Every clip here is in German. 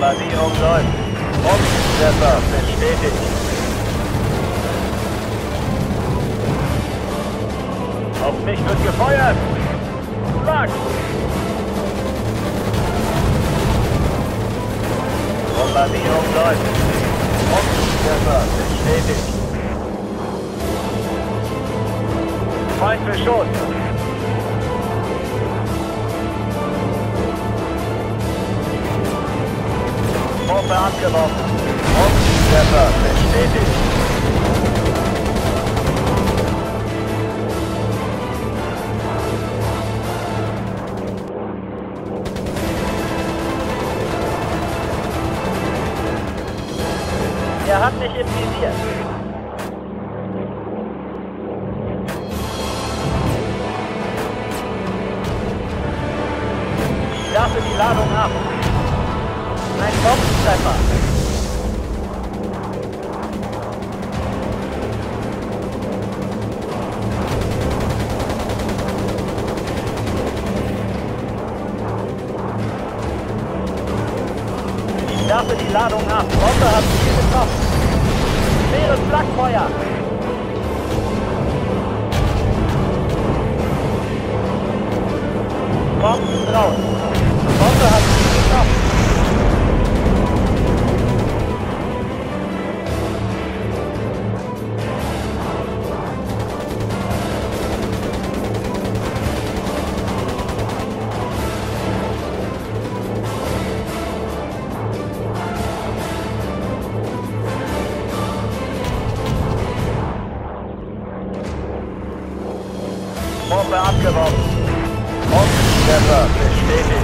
Bombardierung läuft. Bombentreffer bestätigt. Auf mich wird gefeuert. Schlag! Bombardierung läuft. Bombentreffer bestätigt. Feind beschossen. Bombe abgeworfen. Bombentreffer bestätigt. Er hat mich im Visier. Ich werfe die Ladung ab. Ein Bombentreffer. Ich werfe die Ladung ab. Bombe hat Ziel getroffen. Schweres Flakfeuer. Bomben raus. Bombe hat Ziel getroffen. Bombe abgeworfen. Bombentreffer bestätigt.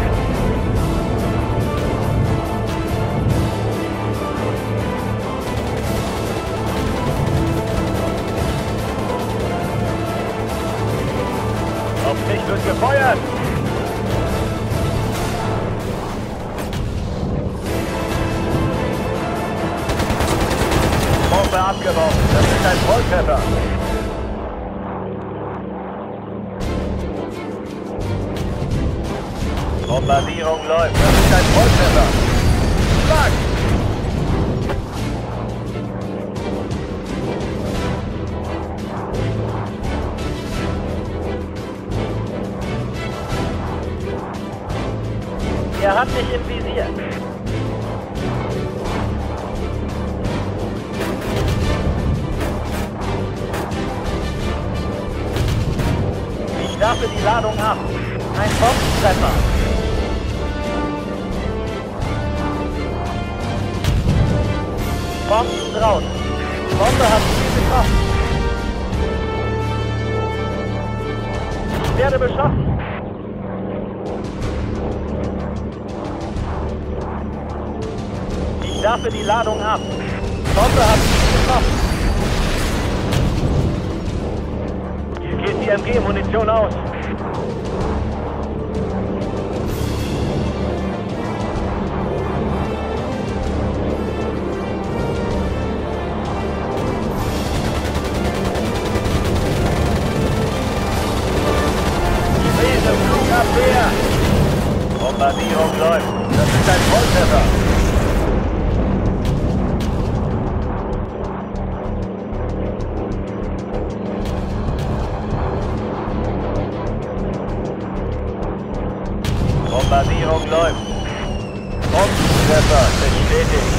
Auf mich wird gefeuert. Bombe abgeworfen. Das ist ein Volltreffer. Bombardierung läuft. Das ist ein Volltreffer. Schlag! Er hat mich im Visier. Ich werfe die Ladung ab. Ein Bombentreffer. Bomben raus. Bombe hat Ziel getroffen. Ich werde beschossen. Ich werfe die Ladung ab. Bombe hat Ziel getroffen. Hier geht die MG-Munition aus. Abwehr! Bombardierung läuft. Das ist ein Volltreffer. Bombardierung läuft. Bombentreffer bestätigt.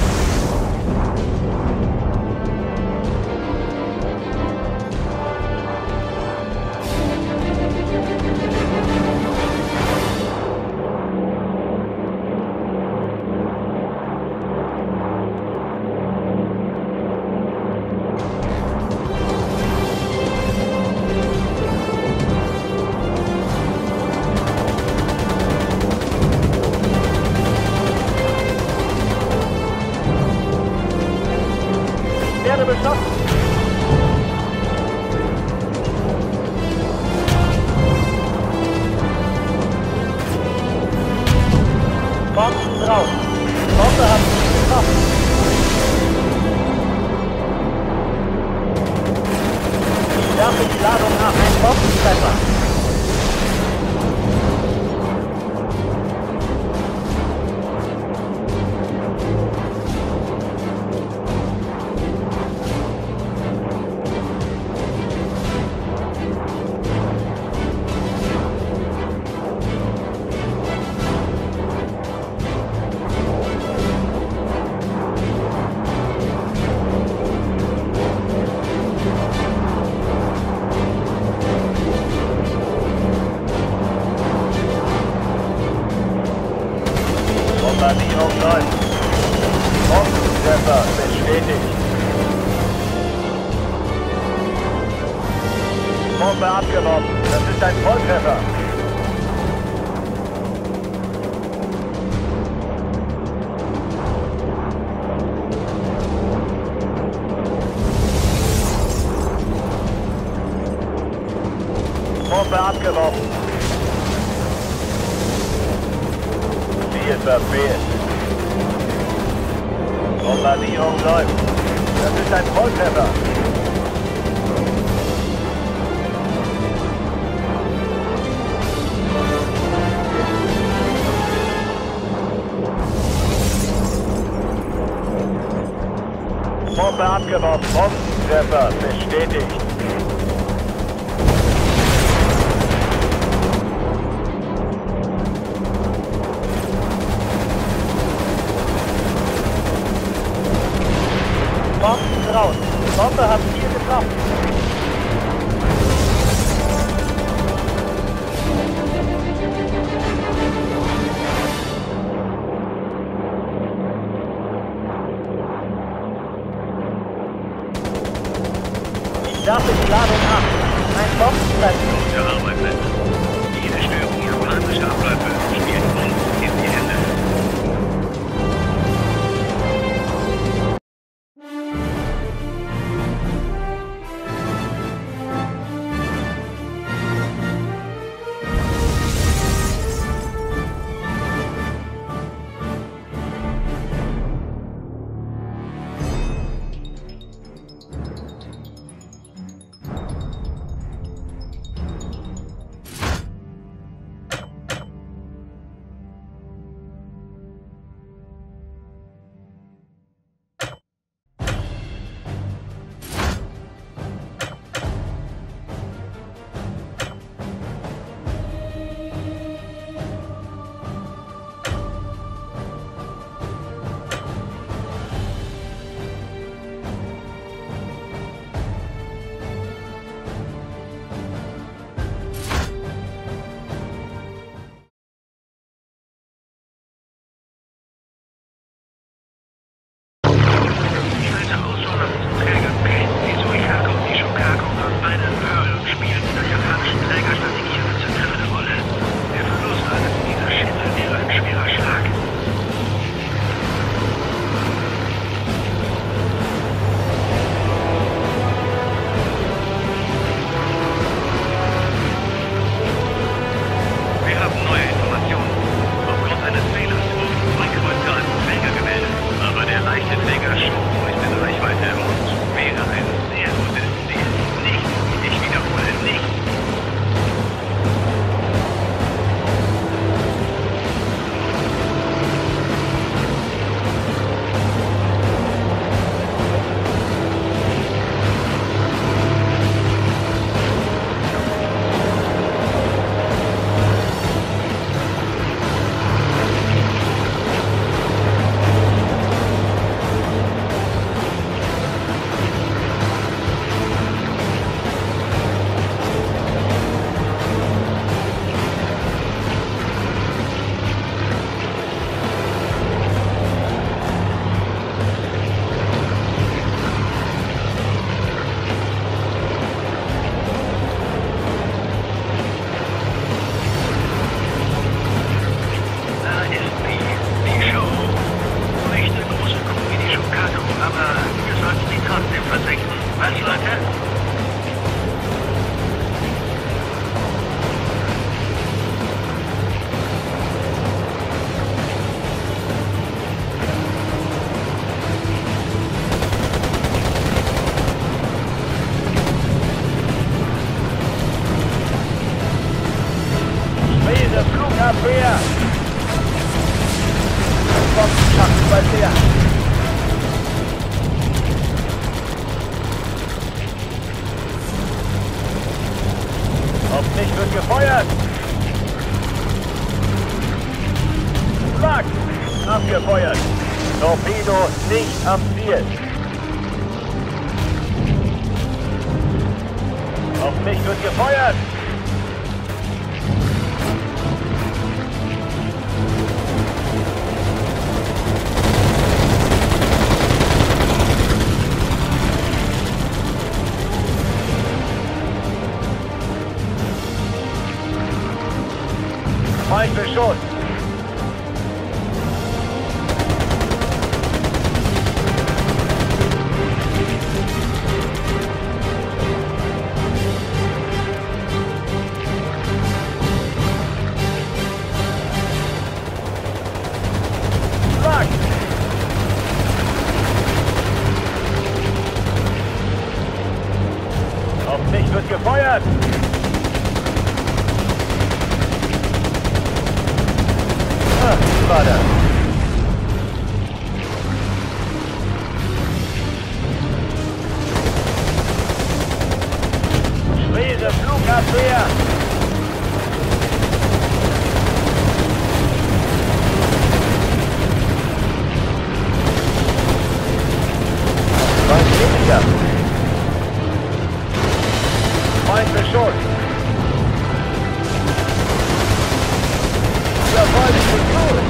Werde beschossen. Bomben drauf. Bombe hat mich getroffen. Ich werfe die Ladung ab. Ein Bombentreffer. Bombe abgeworfen. Das ist ein Volltreffer. Bombe abgeworfen. Ziel verfehlt. Bombardierung läuft. Das ist ein Volltreffer. Bombe abgeworfen. Bombentreffer bestätigt. Bomben raus. Bombe hat Ziel getroffen. Ich darf die Ladung ab. Ein Bombentreffer. Gute Arbeit, Männer. Jede Störung japanischer Abläufe spielt uns in die Hände. Abwehr! Bombenschacht bald her! Auf mich wird gefeuert! Flak! Abgefeuert! Torpedo nicht am Ziel! Auf mich wird gefeuert! Feindbeschuss. Flak! Auf mich wird gefeuert! Ah, wie war das? Schwere Flugabwehr! Weniger. Feindbeschuss. Jawohl, ich bin gut.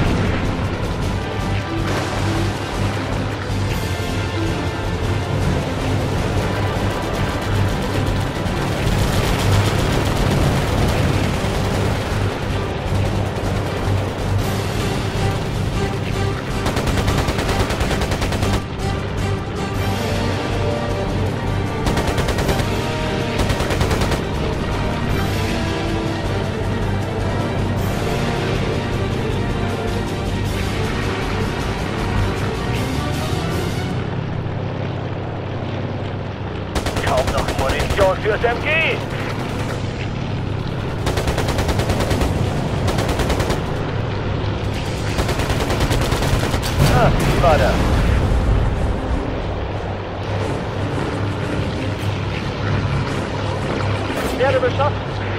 Kaum noch Munition fürs MG! Ah, wie war das? Ich werde beschossen.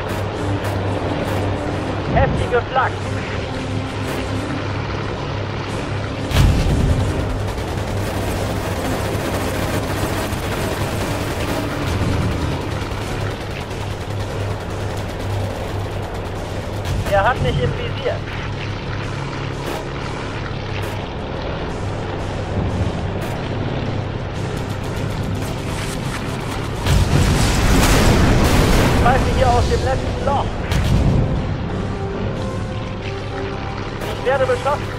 Heftige Flak. Er hat mich im Visier. Ich greife hier aus dem letzten Loch. Ich werde beschossen.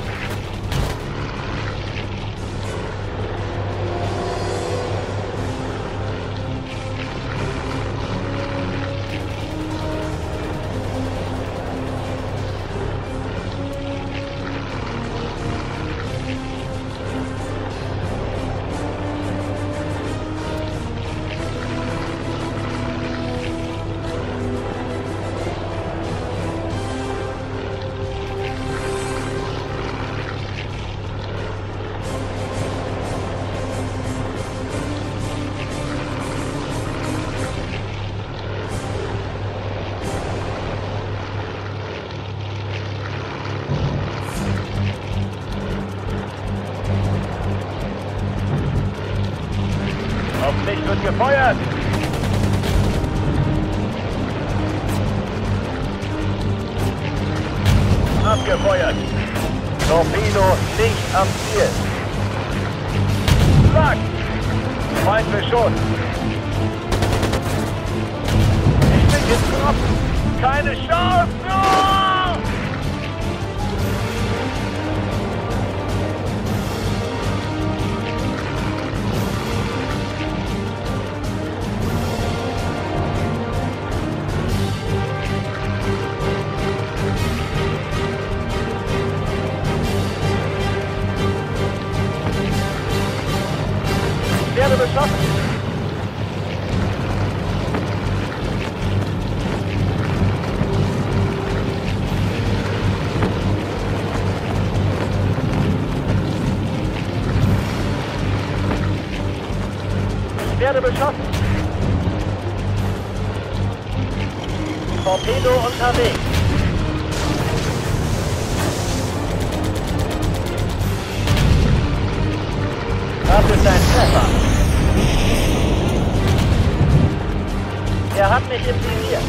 Auf mich wird gefeuert! Abgefeuert! Torpedo nicht am Ziel! Flak! Feindbeschuss! Ich bin getroffen! Keine Chance! Oh! Ich werde beschossen. Ich werde beschossen. Torpedo unterwegs. Das ist ein Treffer. Er hat mich im Visier.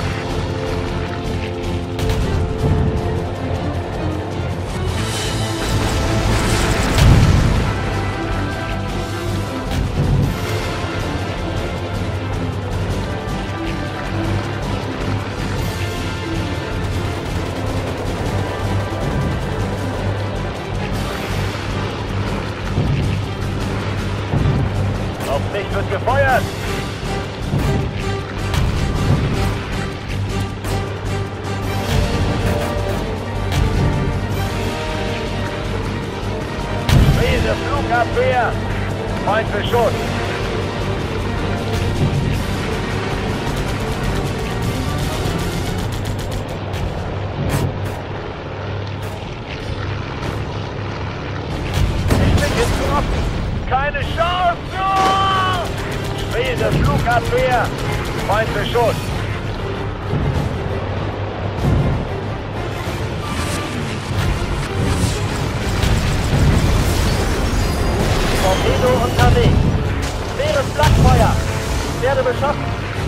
Feindbeschuss. Ich bin getroffen. Keine Chance. Oh! Schwere Flugabwehr. Feindbeschuss. Torpedo unterwegs. Schweres Flakfeuer. Ich werde beschossen.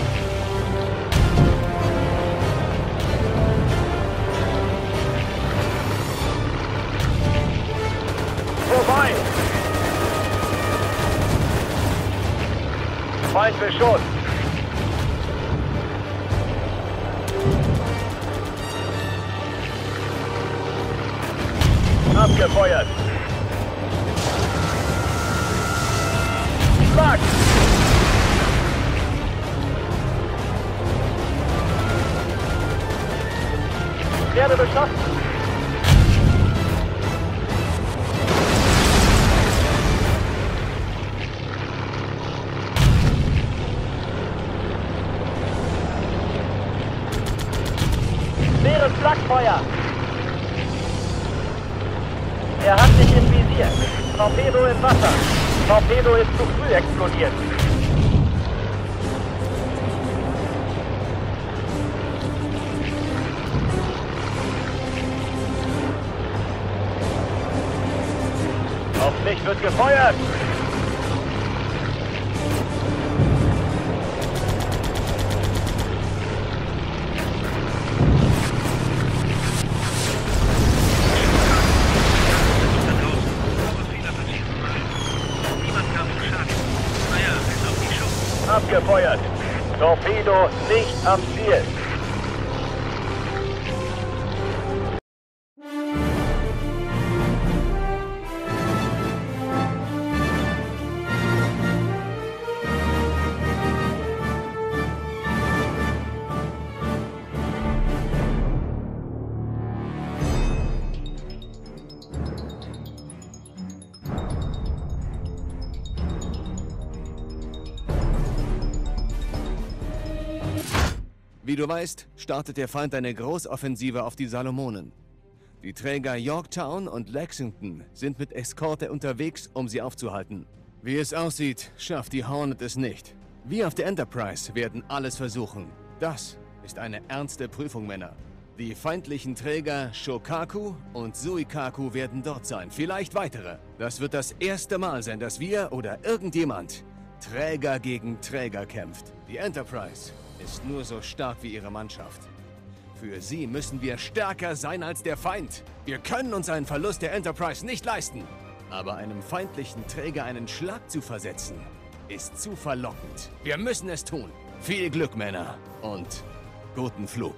Vorbei. Feindbeschuss. Abgefeuert. Schlag. Ich werde beschossen. Schweres Flakfeuer. Er hat sich im Visier. Torpedo im Wasser. Torpedo ist zu früh explodiert. Auf mich wird gefeuert. Abgefeuert. Torpedo nicht am Ziel. Wie du weißt, startet der Feind eine Großoffensive auf die Salomonen. Die Träger Yorktown und Lexington sind mit Eskorte unterwegs, um sie aufzuhalten. Wie es aussieht, schafft die Hornet es nicht. Wir auf der Enterprise werden alles versuchen. Das ist eine ernste Prüfung, Männer. Die feindlichen Träger Shokaku und Suikaku werden dort sein, vielleicht weitere. Das wird das erste Mal sein, dass wir oder irgendjemand Träger gegen Träger kämpft. Die Enterprise ist nur so stark wie ihre Mannschaft. Für sie müssen wir stärker sein als der Feind. Wir können uns einen Verlust der Enterprise nicht leisten. Aber einem feindlichen Träger einen Schlag zu versetzen, ist zu verlockend. Wir müssen es tun. Viel Glück, Männer. Und guten Flug.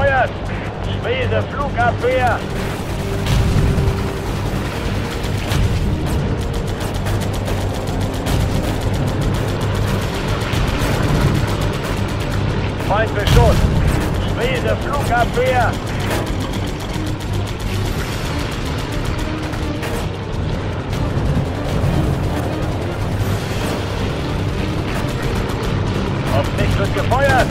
gefeuert! Schwere Flugabwehr! Feindbeschuss! Schwere Flugabwehr! Auf mich wird gefeuert!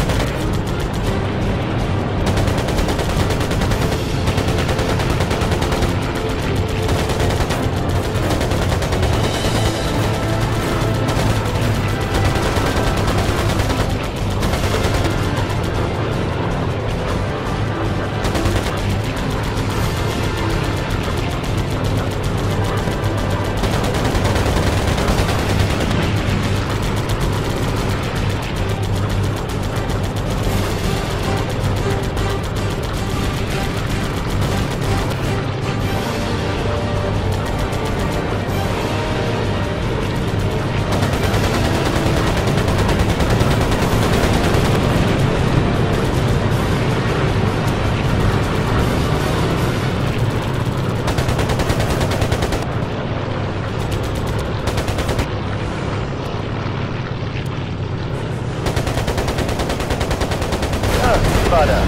Vater.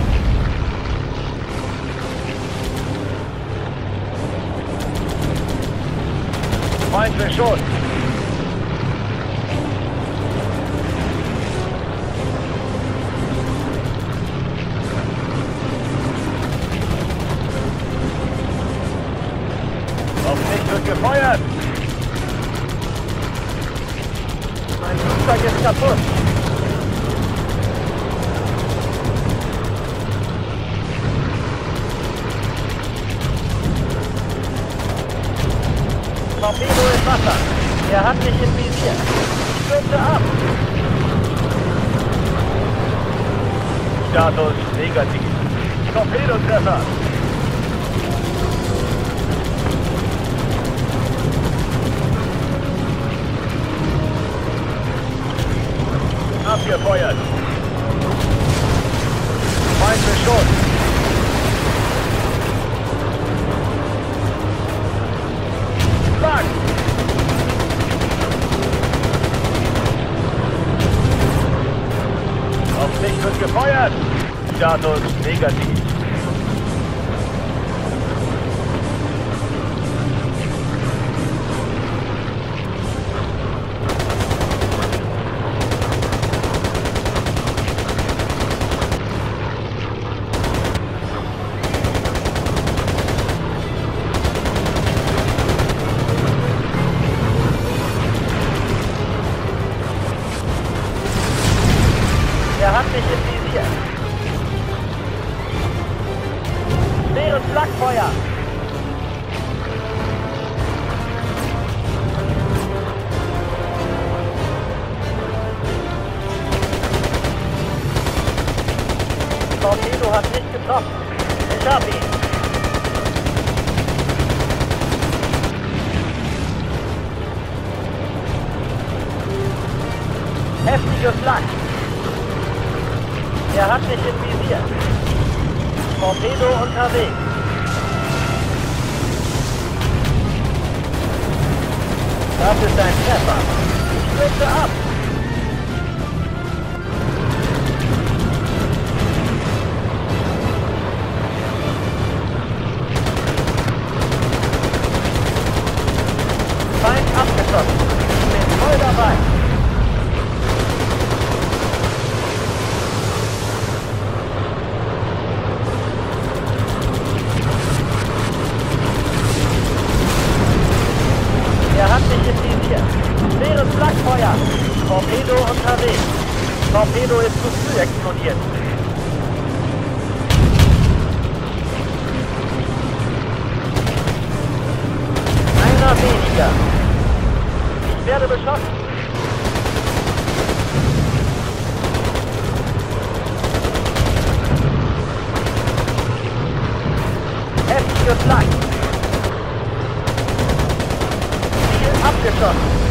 Feindbeschuss! Auf mich wird gefeuert! Mein Flugzeug ist kaputt! Torpedo im Wasser. Er hat mich im Visier. Ich stürze ab. Status negativ. Torpedotreffer. Abgefeuert. Feindbeschuss. Auf mich wird gefeuert! Status negativ. Er hat mich im Visier. Schweres Flakfeuer. Torpedo hat nicht getroffen. Ich hab ihn. Heftige Flak. Er hat mich im Visier. Torpedo unterwegs. Das ist ein Treffer. Ich stürze ab. Feind abgeschossen. Ich bin voll dabei. Er hat mich im Visier. Schweres Flakfeuer. Torpedo unterwegs. Torpedo ist zu früh explodiert. Einer weniger. Ich werde beschossen. Heftige Flak. Abgeschossen.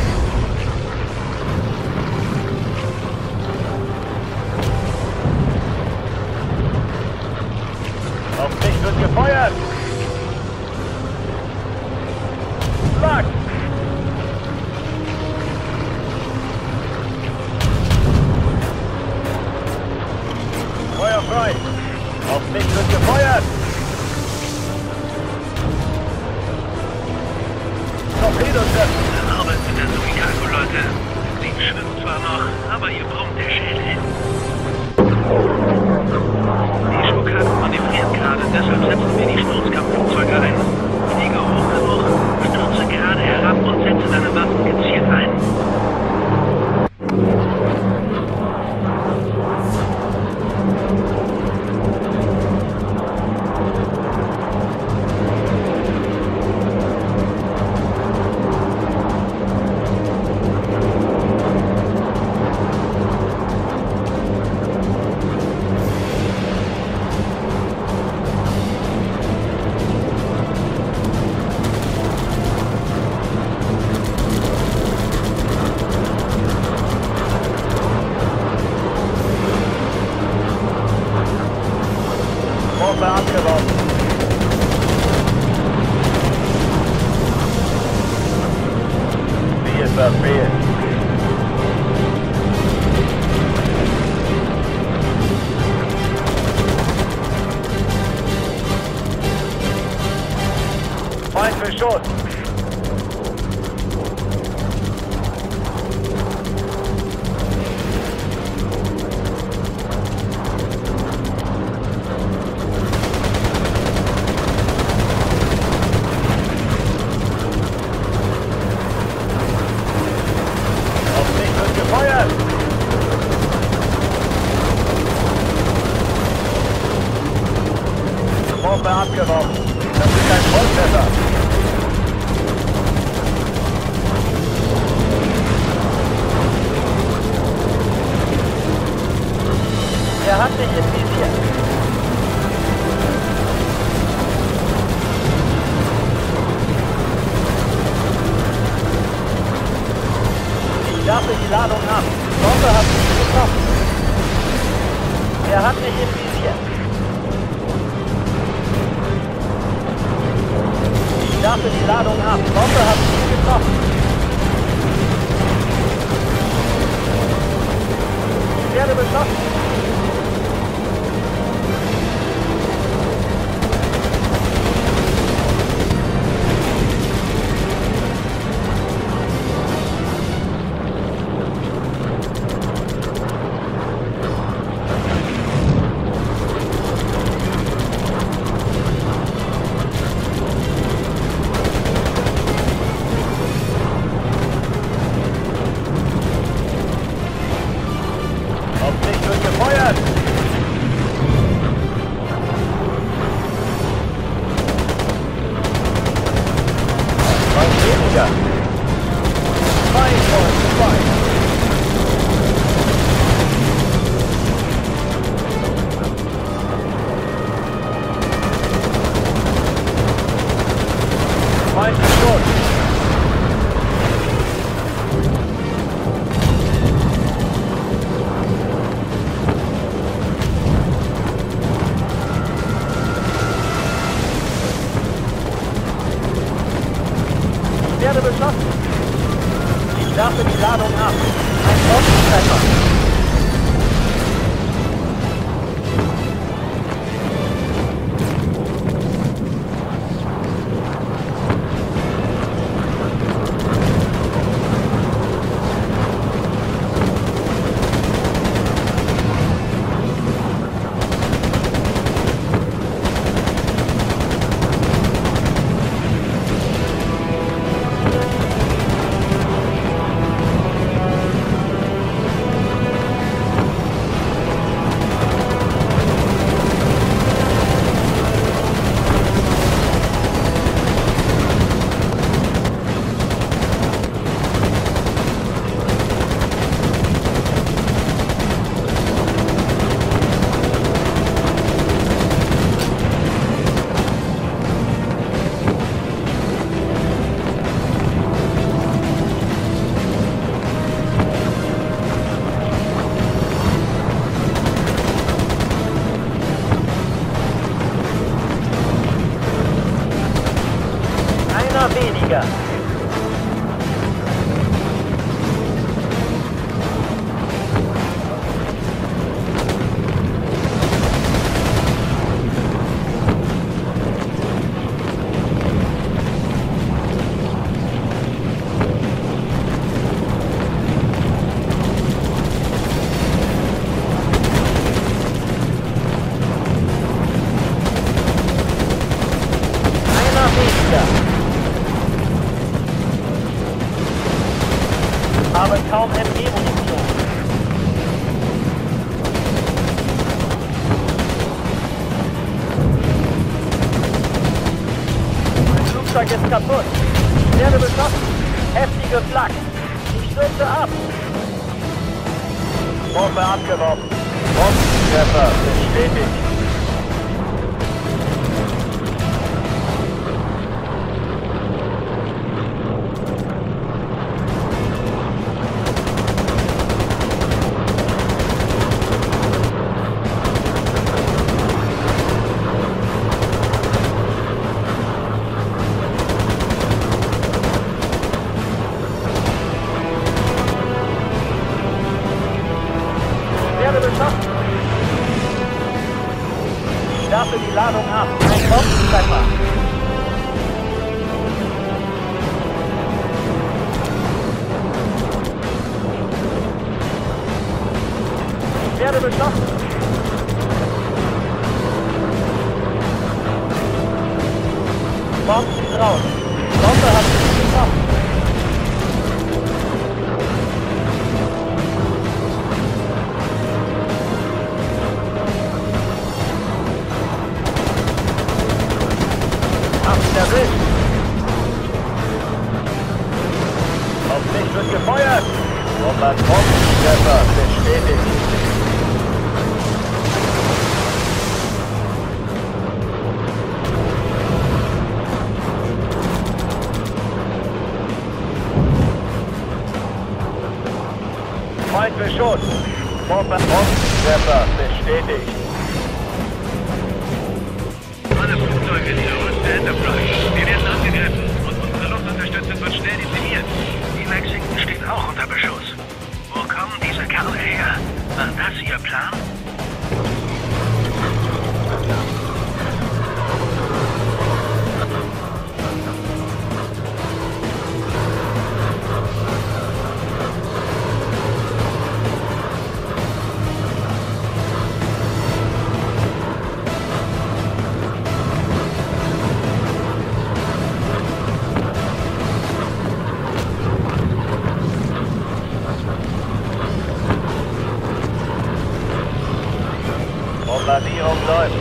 Schwimmt zwar noch, aber ihr brummt der Schädel. Die Schurken manövriert gerade, deshalb setzen wir die Sturzkampfflugzeuge ein. Fliege hoch genug, stürze gerade herab und setze deine Waffen gezielt ein. Bombe abgeworfen. Wie es verfehlt. Feindbeschuss. Gefeuert! Bombe abgeworfen. Das ist ein Volltreffer. Er hat dich im Visier. Ich darf die Ladung ab. Bombe hat mich getroffen. Er hat mich im Visier. Ich darf die Ladung ab. Bombe hat mich getroffen. Ich werde beschossen. Gefeuert! Was weniger? 2,2. Feindbeschuss. Ich werde beschossen. Ich werfe die Ladung ab. Ein Bombentreffer. Weniger. Habe kaum MG-Munition. Mein Flugzeug ist kaputt. Ich werde beschossen. Heftige Flak. Ich stürze ab. Bombe abgeworfen. Bombentreffer bestätigt. Ich werfe die Ladung ab. Ein Bombentreffer. Ich werde beschossen. Bomben sind raus. Bombe hat mich getroffen. Erwischt. Auf mich wird gefeuert. Bombentreffer bestätigt. Feind beschutzt. Bombentreffer bestätigt. Alle Flugzeuge, die Rüste Enterprise. Wir werden angegriffen und unsere Luftunterstützung wird schnell dezimiert. Die Lexington steht auch unter Beschuss. Wo kommen diese Kerle her? War das ihr Plan? Bombardierung läuft.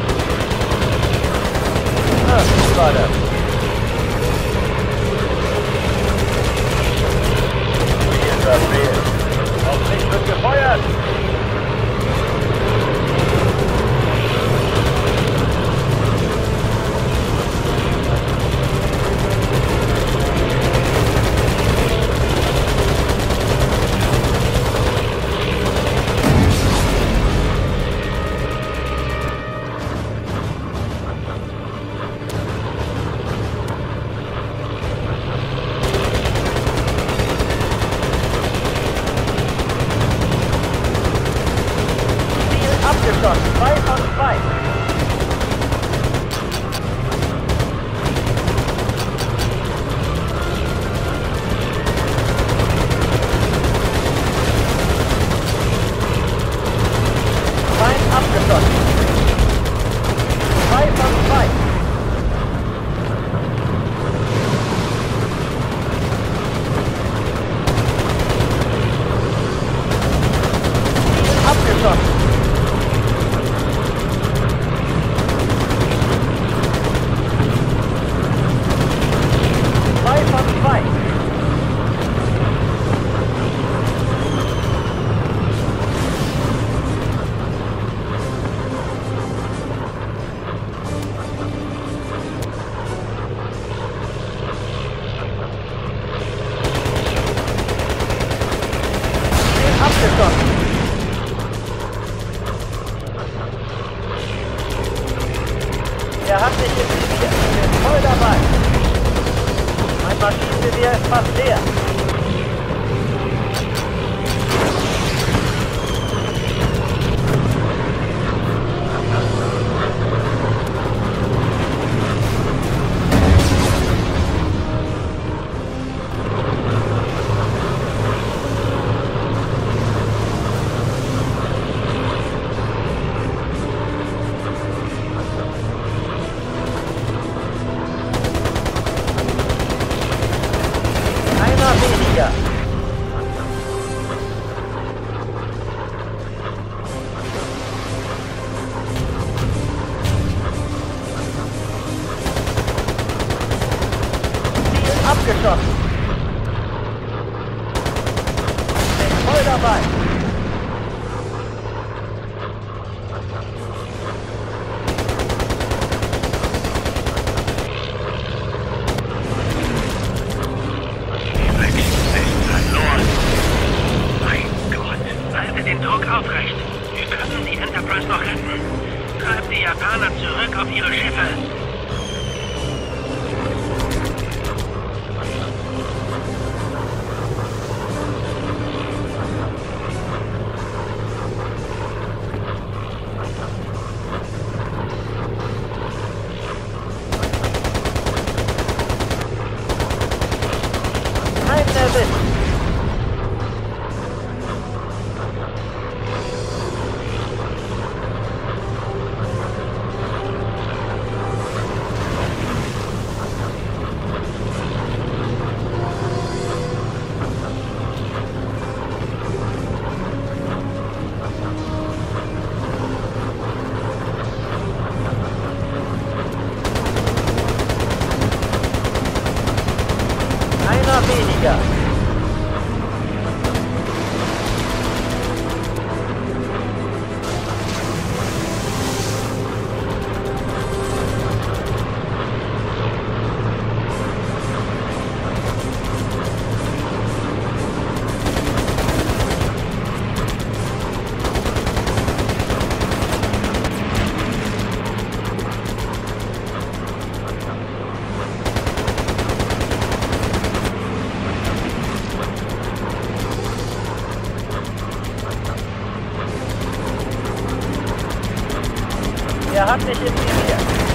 Was war das? Ziel verfehlt. Auf mich wird gefeuert. dabei. Die Lexington ist verloren. Mein Gott, halte den Druck aufrecht. Wir können die Enterprise noch retten. Treibt die Japaner zurück auf ihre Schiffe. Kein erwischt. Einer weniger. Er hat mich im Visier.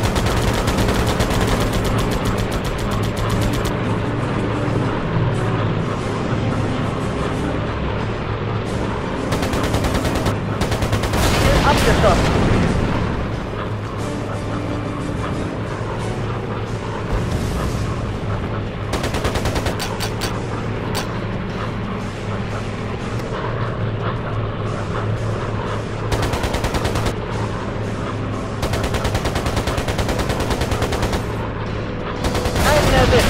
Ziel abgeschossen. Keinen erwischt.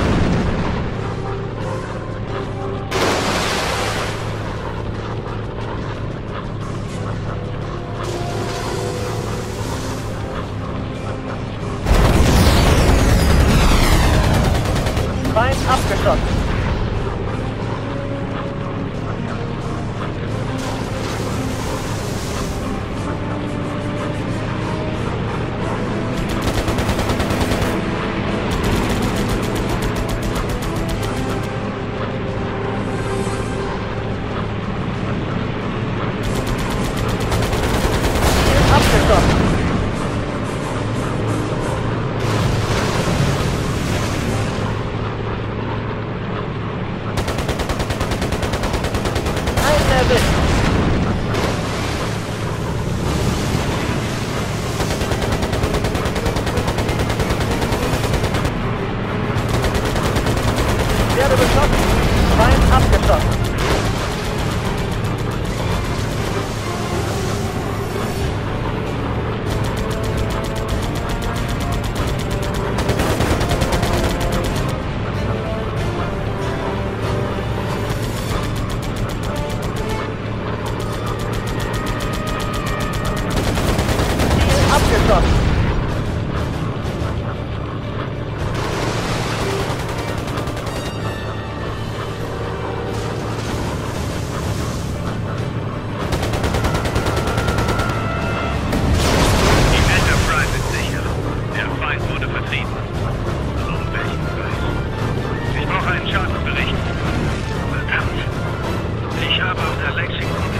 Feind abgeschossen. Ziel abgeschossen. Keinen erwischt. Ich werde beschossen. Feind abgeschossen. Ziel abgeschossen. Die Enterprise ist sicher. Der Feind wurde vertrieben. Um welchen Preis? Ich brauche einen Schadensbericht. Verdammt. Ich habe auf der Lexington